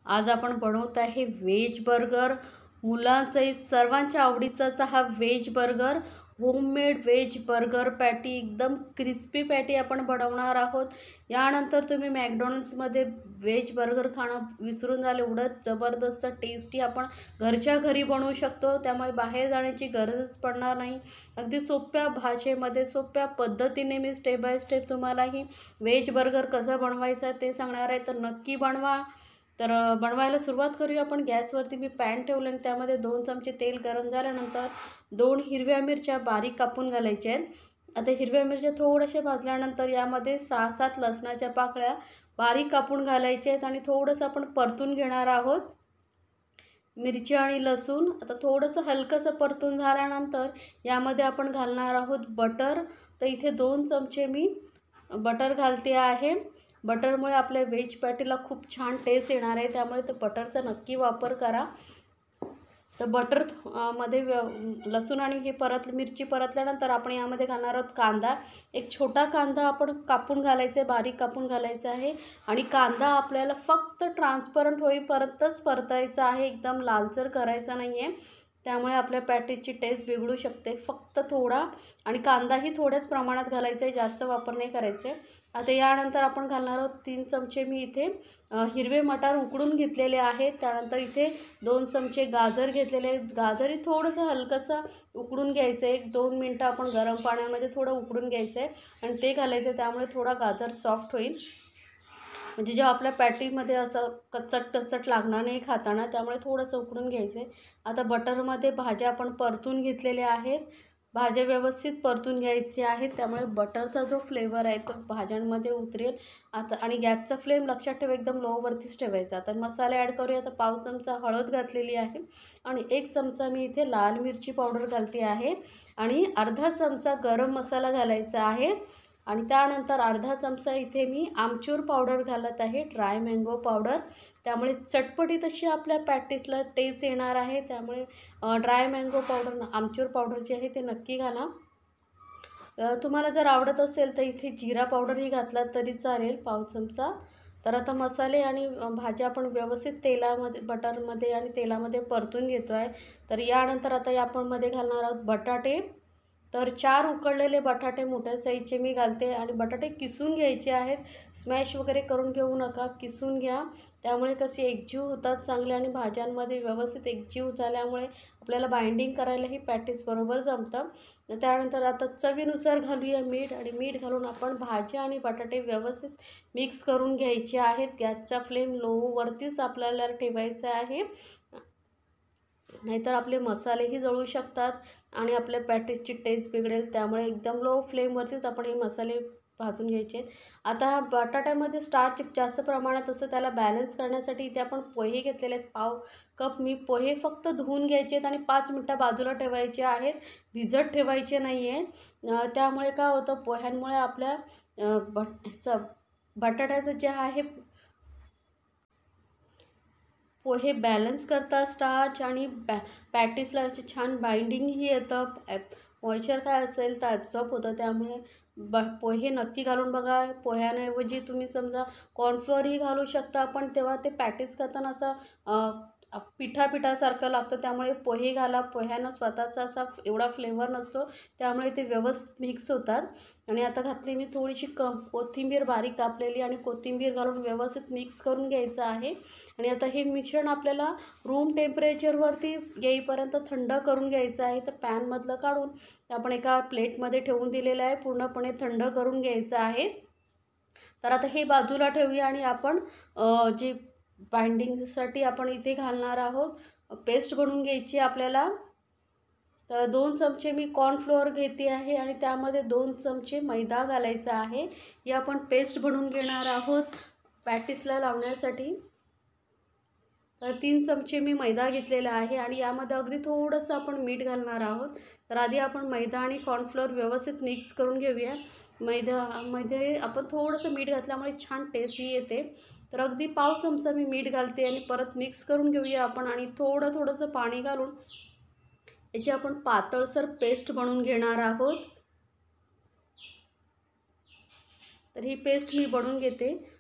आज आपण बनवत आहे व्हेज बर्गर। मुलांचाही सर्वांच्या आवडीचा असा हा veg burger, homemade veg burger patty, एकदम क्रिस्पी पॅटी आपण बनवणार आहोत। यानंतर तुम्ही मॅकडॉनल्ड्समध्ये व्हेज बर्गर खाणं विसरून जाल, एवढं जबरदस्त टेस्टी आपण घरच्या घरी बनवू शकतो। त्यामुळे बाहेर जाण्याची गरजच पडणार नाही। अगदी सोप्या भाषेमध्ये, सोप्या पद्धतीने मी स्टेप बाय स्टेप तुम्हाला ही व्हेज बर्गर कसं बनवायचं ते सांगणार आहे, तर नक्की बनवा। तर बनवायला सुरुवात करूया आपण। गॅसवरती मी पॅन ठेवलं आणि त्यामध्ये 2 चमचे तेल गरम झाल्यानंतर 2 हिरव्या मिरच्या बारीक कापून घालायच्या आहेत। आता हिरव्या मिरच्या थोड्याशा भाजल्यानंतर यामध्ये 6-7 लसणाच्या पाकळ्या बारीक कापून घालायच्या आहेत आणि थोडंसं आपण परतून घेणार आहोत मिरची आणि लसूण। आता थोडंसं हलकंसं परतून झाल्यानंतर यामध्ये आपण घालणार आहोत बटर। तर इथे 2 चमचे मी बटर घालते आहे। बटरमुळे आपल्या व्हेज पॅटीला खूप छान टेस्ट येणार आहे, त्यामुळे ते बटरचा नक्की वापर करा। तर बटर मध्ये लसूण आणि हे मिरची परतल्यानंतर आपण यामध्ये घालणार आहोत कांदा। एक छोटा कांदा आपण कापून घालायचा आहे, बारीक कापून घालायचा आहे आणि कांदा आपल्याला फक्त ट्रान्सपरंट होईपर्यंतच परतायचा आहे, एकदम लालसर करायचा नाही आहे, त्यामुळे आपल्या पॅटीची टेस्ट बिघडू शकते। फक्त थोडा आणि कांदाही थोड्याच प्रमाणात घालायचा आहे, जास्त वापर नाही करायचे। आता यानंतर आपण घालणार आहोत 3 चमचे मी इथे हिरवे मटार उकडून घेतलेले आहेत। त्यानंतर इथे 2 चमचे गाजर घेतलेले आहेत। गाजरही थोडंसं हलकंसं उकडून घ्यायचं आहे, 1-2 मिनटं आपण गरम पाण्यामध्ये थोडं उकडून घ्यायचं आहे आणि ते घालायचं आहे, त्यामुळे थोडा गाजर सॉफ्ट होईल, म्हणजे जेव्हा आपल्या पॅटीमध्ये असं कचट लागणार नाही खाताना, त्यामुळे थोडंसं उकडून घ्यायचं आहे। आता बटरमध्ये भाज्या आपण परतून घेतलेल्या आहेत, भाज्या व्यवस्थित परतून घ्यायचे आहेत, त्यामुळे बटरचा जो फ्लेवर आहे तो भाज्यांमध्ये उतरेल। आता आणि गॅसचा फ्लेम लक्षात ठेवा, एकदम लोवरतीच ठेवायचा। आता मसाले ॲड करूया। तर पाव चमचा हळद घातलेली आहे आणि 1 चमचा मी इथे लाल मिरची पावडर घालते आहे आणि अर्धा चमचा गरम मसाला घालायचा आहे आणि त्यानंतर अर्धा चमचा इथे मी आमचूर पावडर घालत आहे, ड्राय मँगो पावडर। त्यामुळे चटपटीत अशी आपल्या पॅटीसला टेस्ट येणार आहे, त्यामुळे dry mango powder, amchur powder जे आहे ते नक्की घाला। तुम्हाला जर आवडत असेल तर इथे जिरा पावडरही घातला तरी चालेल, पाव चमचा। तर आता मसाले आणि भाज्या आपण व्यवस्थित तेलामध्ये, बटरमध्ये आणि तेलामध्ये परतून घेतो आहे। तर यानंतर आता आपण मध्ये घालणार आहोत बटाटे। तर 4 उकडलेले बटाटे मोठ्या साईजचे मी घालते आणि बटाटे किसून घ्यायचे आहेत, स्मॅश वगैरे करून घेऊ नका, किसून घ्या, त्यामुळे कसे एकजीव होतात चांगले आणि भाज्यांमध्ये व्यवस्थित एकजीव झाल्यामुळे आपल्याला बाइंडिंग करायलाही पॅटीस बरोबर जमतं। त्यानंतर आता चवीनुसार घालूया मीठ आणि मीठ घालून आपण भाज्या आणि बटाटे व्यवस्थित मिक्स करून घ्यायचे आहेत। गॅसचा फ्लेम लोवरतीच आपल्याला ठेवायचा आहे, नाहीतर आपले मसालेही जळू शकतात आणि आपल्या पॅटीसची टेस्ट बिघडेल, त्यामुळे एकदम लो फ्लेमवरतीच आपण हे मसाले भाजून घ्यायचे आहेत। आता बटाट्यामध्ये स्टार्च जास्त प्रमाणात असतं, त्याला बॅलन्स करण्यासाठी इथे आपण पोहे घेतलेले आहेत, पाव कप मी पोहे फक्त धुवून घ्यायचे आहेत आणि 5 मिनटं बाजूला ठेवायचे आहेत, भिजत ठेवायचे नाही आहे। त्यामुळे काय होतं, पोह्यांमुळे आपल्या बटाट्याचं जे आहे पोहे बॅलन्स करतात स्टार्च आणि पॅटीसला असे छान बाइंडिंगही येतं, मॉइश्चर काय असेल तर ॲब्सॉर्ब होतं, त्यामुळे पोहे नक्की घालून बघा। पोह्यांऐवजी तुम्ही समजा कॉर्नफ्लोअरही घालू शकता, पण तेव्हा ते पॅटीस करताना असं पिठासारखं लागतं, त्यामुळे पोहे घाला। पोह्यांना स्वतःचा असा एवढा फ्लेवर नसतो, त्यामुळे ते व्यवस्थित मिक्स होतात। आणि आता घातली मी थोडीशी कोथिंबीर बारीक कापलेली आणि कोथिंबीर घालून व्यवस्थित मिक्स करून घ्यायचं आहे। आणि आता हे मिश्रण आपल्याला रूम टेम्परेचरवरती येईपर्यंत थंड करून घ्यायचं आहे। तर पॅनमधलं काढून आपण एका प्लेटमध्ये ठेवून दिलेलं आहे, पूर्णपणे थंड करून घ्यायचं आहे। तर आता हे बाजूला ठेवूया आणि आपण जे बाइंडिंगसाठी आपण इथे घालणार आहोत, पेस्ट बनवून घ्यायची आपल्याला। तर 2 चमचे मी कॉर्नफ्लोअर घेते आहे आणि त्यामध्ये 2 चमचे मैदा घालायचा आहे, ही आपण पेस्ट बनवून घेणार आहोत पॅटीसला लावण्यासाठी। तर 3 चमचे मी मैदा घेतलेला आहे आणि यामध्ये अगदी थोडंसं आपण मीठ घालणार आहोत। तर आधी आपण मैदा आणि कॉर्नफ्लोअर व्यवस्थित मिक्स करून घेऊया। मैद्यामध्ये आपण थोडंसं मीठ घातल्यामुळे छान टेस्टही येते। तर अगदी पाव चमचा मी मीठ घालते आणि परत मिक्स करून घेऊया आपण आणि थोडंसं पाणी घालून याची आपण पातळसर पेस्ट बनवून घेणार आहोत। तर ही पेस्ट मी बनवून घेते।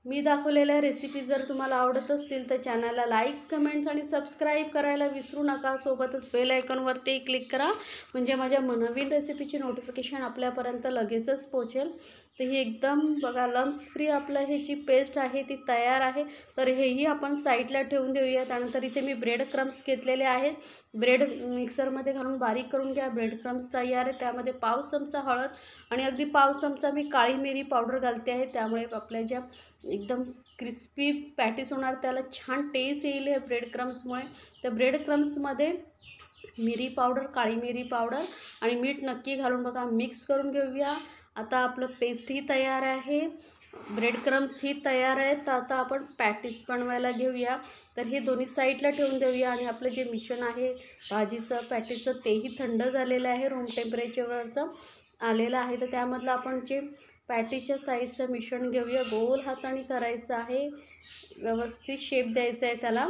मी दाखवलेल्या रेसिपी जर तुम्हाला आवडत असतील तर चॅनलला लाईक्स, कमेंट्स आणि सबस्क्राईब करायला विसरू नका. सोबतच बेल आयकॉनवरती क्लिक करा, म्हणजे माझ्या नवीन रेसिपीची नोटिफिकेशन आपल्यापर्यंत लगेचच पोहोचेल. तर ही एकदम बघा लम्स फ्री आपलं हे जी पेस्ट आहे ती तयार आहे. तर हेही आपण साईडला ठेवून देऊया. त्यानंतर इथे मी ब्रेड क्रम्स घेतलेले आहेत. ब्रेड मिक्सरमध्ये घालून बारीक करून घ्या. ब्रेड क्रम्स तयार आहे. त्यामध्ये पाव चमचा हळद आणि अगदी पाव चमचा मी काळी मिरी पावडर घालते आहे. त्यामुळे आपल्या ज्या एकदम क्रिस्पी पॅटीस होणार त्याला छान टेस्ट येईल हे ब्रेड क्रम्समुळे. त्या ब्रेड क्रम्समध्ये मिरी पावडर, काळी मिरी पावडर आणि मीठ नक्की घालून बघा मिक्स करून घेऊया. आता आपलं पेस्टही तयार आहे, ब्रेड क्रम्सही तयार आहे. तर आता आपण पॅटीस बनवायला घेऊया. तर हे दोन्ही साईडला ठेवून देऊया आणि आपलं जे मिश्रण आहे भाजीचं पॅटीसचं तेही थंड झालेलं आहे, रूम टेम्परेचरवरचं आलेलं आहे. तर त्यामधलं आपण जे पॅटीसच्या साईजचं मिश्रण घेऊया. गोल हाताने करायचं आहे, व्यवस्थित शेप द्यायचा आहे त्याला.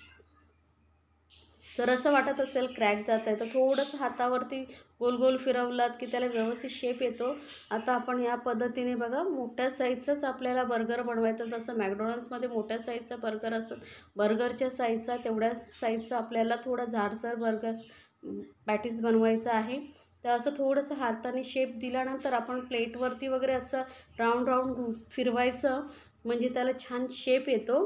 जर असं वाटत असेल क्रॅक जात आहे तर थोडंसं हातावरती गोल गोल फिरवलात की त्याला व्यवस्थित शेप येतो. आता आपण या पद्धतीने बघा मोठ्या साईजचंच आपल्याला बर्गर बनवायचं. जसं मॅकडॉनल्ड्समध्ये मोठ्या साईजचा बर्गर असतं, बर्गरच्या साईजचा तेवढ्या साईजचा आपल्याला थोडा जाडसर बर्गर पॅटीस बनवायचा आहे. तर असं थोडंसं हाताने शेप दिल्यानंतर आपण प्लेटवरती वगैरे असं राऊंड राऊंड फिरवायचं, म्हणजे त्याला छान शेप येतो.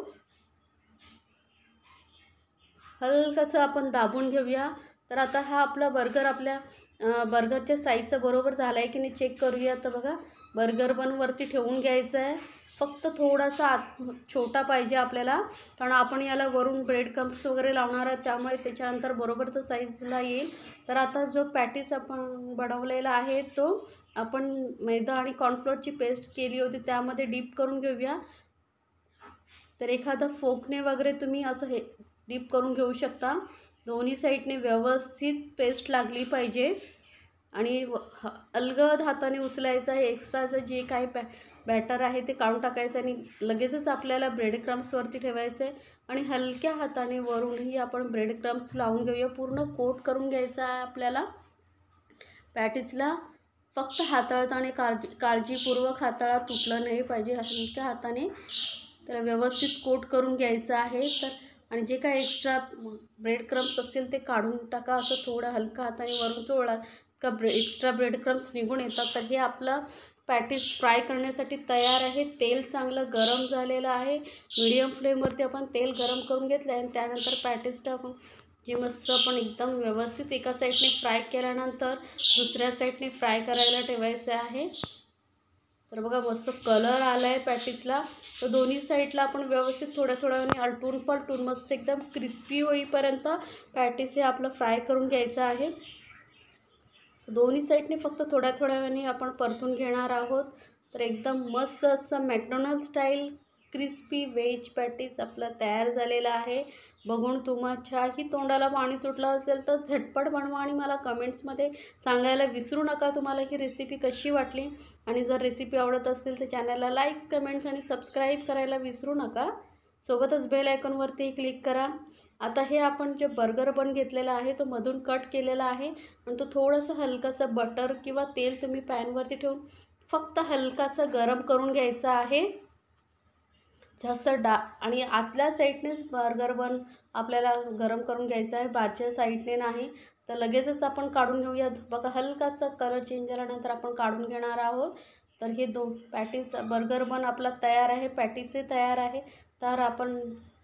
हलकंसं आपण दाबून घेऊया. तर आता हा आपला बर्गर आपल्या बर्गरच्या साईजचा बरोबर झाला आहे की नाही चेक करूया. तर बघा बर्गर बनवरती ठेवून घ्यायचं आहे. फक्त थोडासा छोटा पाहिजे आपल्याला, कारण आपण याला वरून ब्रेड क्रम्स वगैरे लावणार आहोत, त्यामुळे त्याच्यानंतर बरोबरचं साईजला येईल. तर आता जो पॅटीस आपण बनवलेला आहे तो आपण मैदा आणि कॉर्नफ्लोअरची पेस्ट केली होती त्यामध्ये डीप करून घेऊया. तर एखादा फोकने वगैरे तुम्ही असं हे डीप करून घेऊ शकता. दोन्ही साईडने व्यवस्थित पेस्ट लागली पाहिजे आणि अलगद हाताने उचलायचं आहे. एक्स्ट्राचं जे काही बॅटर आहे ते काढून टाकायचं आणि लगेचच आपल्याला ब्रेड क्रम्सवरती ठेवायचं आहे आणि हलक्या हाताने वरूनही आपण ब्रेड क्रम्स लावून घेऊया. पूर्ण कोट करून घ्यायचा आहे आपल्याला पॅटीसला. फक्त हाताळताना काळजीपूर्वक हाताळा, तुटलं नाही पाहिजे. हलक्या हाताने त्याला व्यवस्थित कोट करून घ्यायचं आहे. तर आणि जे काय एक्स्ट्रा ब्रेड क्रम्स असतील ते काढून टाका. असं थोडं हलका हाताने वरून चोळा का एक्स्ट्रा ब्रेड क्रम्स निघून येतात. तर हे आपलं पॅटीस फ्राय करण्यासाठी तयार आहे. तेल चांगलं गरम झालेलं आहे. मीडियम फ्लेमवरती आपण तेल गरम करून घेतलं आहे आणि त्यानंतर पॅटीस टाकून जी मस्त आपण एकदम व्यवस्थित एका साईडने फ्राय केल्यानंतर दुसऱ्या साईडने फ्राय करायला ठेवायचं आहे. तर बघा मस्त कलर आला आहे पॅटीसला. तर दोन्ही साईडला आपण व्यवस्थित थोड्या वेळाने आलटून पलटून मस्त एकदम क्रिस्पी होईपर्यंत पॅटीस हे आपलं फ्राय करून घ्यायचं आहे. दोन्ही साईडने फक्त थोड्या वेळाने आपण परतून घेणार आहोत. तर एकदम मस्त असं McDonald style crispy veg patties आपलं तयार झालेलं आहे. बघून तुमच्याही तोंडाला पाणी सुटलं असेल तर झटपट बनवा आणि मला कमेंट्समध्ये सांगायला विसरू नका तुम्हाला ही रेसिपी कशी वाटली. आणि जर रेसिपी आवडत असेल तर चॅनलला लाईक्स, कमेंट्स आणि सबस्क्राईब करायला विसरू नका. सोबतच बेल आयकॉनवरती क्लिक करा. आता हे आपण जे बर्गर बन घेतलेला आहे तो मधून कट केलेला आहे आणि तो थोडंसं हलकंसं बटर किंवा तेल तुम्ही पॅनवरती ठेवून फक्त हलकासं गरम करून घ्यायचं आहे. जास्त आणि आतल्या साईडनेच बर्गर बन आपल्याला गरम करून घ्यायचं आहे, बाहेरच्या साईडने नाही. तर लगेचच आपण काढून घेऊया. बघा हलकासा कलर चेंज झाल्यानंतर आपण काढून घेणार आहोत. तर हे पॅटीस बर्गर बन आपला तयार आहे, पॅटीसही तयार आहे. तर आपण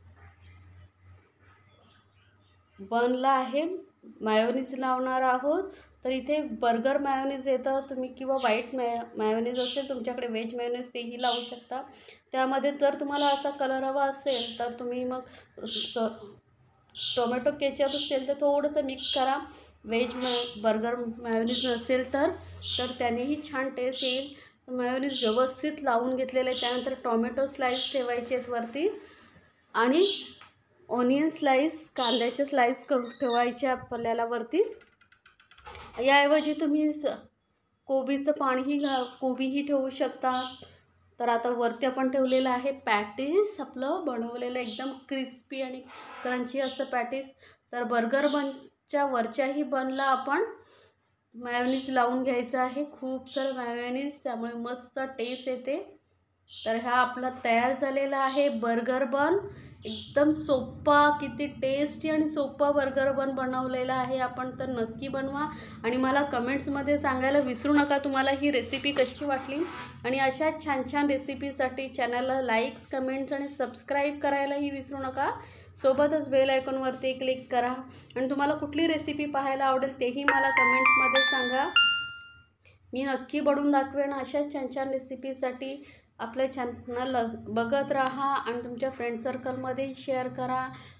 बनला आहे मायोनीज लावणार आहोत. तर इथे बर्गर मायोनीज येतं तुम्ही किंवा व्हाईट मायोनीज असेल तुमच्याकडे व्हेज मायोनीज तेही लावू शकता. त्यामध्ये जर तुम्हाला असा कलर हवा असेल तर तुम्ही मग टोमॅटो केचप असेल तर थोडंसं मिक्स करा. व्हेज बर्गर मायोनीज नसेल तर त्यानेही छान टेस्ट येईल. मायोनीज व्यवस्थित लावून घेतलेलं आहे. त्यानंतर टोमॅटो स्लाईस ठेवायचे आहेत वरती आणि ऑनियन स्लाईस, कांद्याचे स्लाईस करून ठेवायचे आपल्याला वरती. याऐवजी तुम्ही कोबीचं पाणीही कोबीही ठेवू शकता. तर आता वरती आपण ठेवलेलं आहे पॅटीस आपलं बनवलेलं एकदम क्रिस्पी आणि क्रंची असं पॅटीस. तर बर्गर बनच्या वरच्याही बनला आपण मायोनीज लावून घ्यायचं आहे, खूप सारं मायोनीज, त्यामुळे मस्त टेस्ट येते. तर हा आपला तयार झालेला आहे बर्गर बन. एकदम सोपा, किती टेस्टी आणि सोपा बर्गर बन बनवलेला आहे आपण. तर नक्की बनवा आणि मला कमेंट्समध्ये सांगायला विसरू नका तुम्हाला ही रेसिपी कशी वाटली. आणि अशा छान छान रेसिपीसाठी चॅनलला लाईक्स, कमेंट्स आणि सबस्क्राईब करायलाही विसरू नका. सोबतच बेल आयकॉनवरती क्लिक करा. आणि तुम्हाला कुठली रेसिपी पाहायला आवडेल तेही मला कमेंट्समध्ये सांगा. मी नक्की बनवून दाखवेन. अशा छान छान रेसिपीसाठी आपल्या चॅनल बघत राहा आणि तुमच्या फ्रेंड सर्कलमध्ये शेअर करा.